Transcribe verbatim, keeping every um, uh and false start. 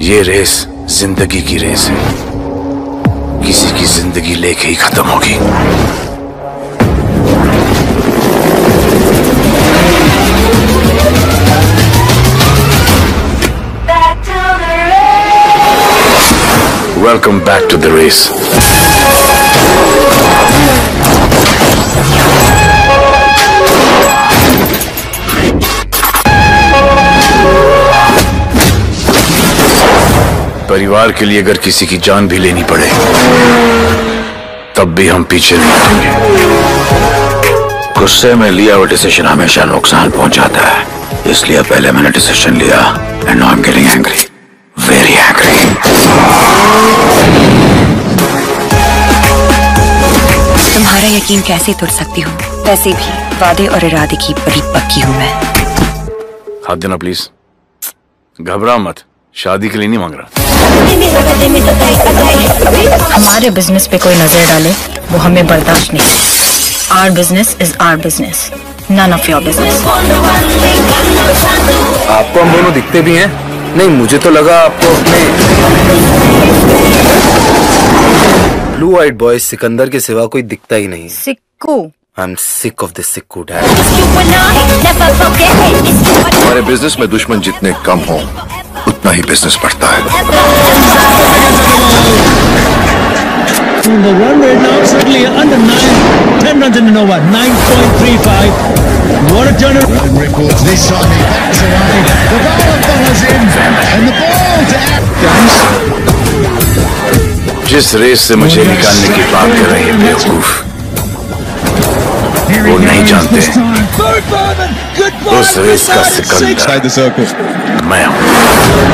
ये रेस जिंदगी की रेस है, किसी की जिंदगी लेके ही खत्म होगी। Welcome back to the race. परिवार के लिए अगर किसी की जान भी लेनी पड़े तब भी हम पीछे नहीं हटेंगे। गुस्से में लिया हुआ डिसीजन हमेशा नुकसान पहुंचाता है, इसलिए पहले मैंने डिसीजन लिया and now I am getting angry, very angry. तुम्हारा यकीन कैसे तोड़ सकती हूँ? वैसे भी वादे और इरादे की बड़ी पक्की हूँ मैं। हाथ देना प्लीज। घबरा मत, शादी के लिए नहीं मांग रहा। हमारे बिजनेस पे कोई नजर डाले वो हमें बर्दाश्त नहीं। Our business is our business, none of your business. आपको हम दोनों दिखते भी हैं? नहीं, मुझे तो लगा आपको अपने ब्लू आइड बॉय सिकंदर के सिवा कोई दिखता ही नहीं। Sikku. I am sick of this Sikku dad. हमारे बिजनेस में दुश्मन जितने कम हो उतना ही बिजनेस बढ़ता है। The run rate now certainly under nine, ten runs in an over, nine point three five. What a turner! Run records this time. He backs away. The bowler follows in, and the ball to जिस race से मुझे निकालने की बात कर रहे हैं बेवकूफ, वो नहीं जानते उस रेस का सिकंदर मैं हूँ।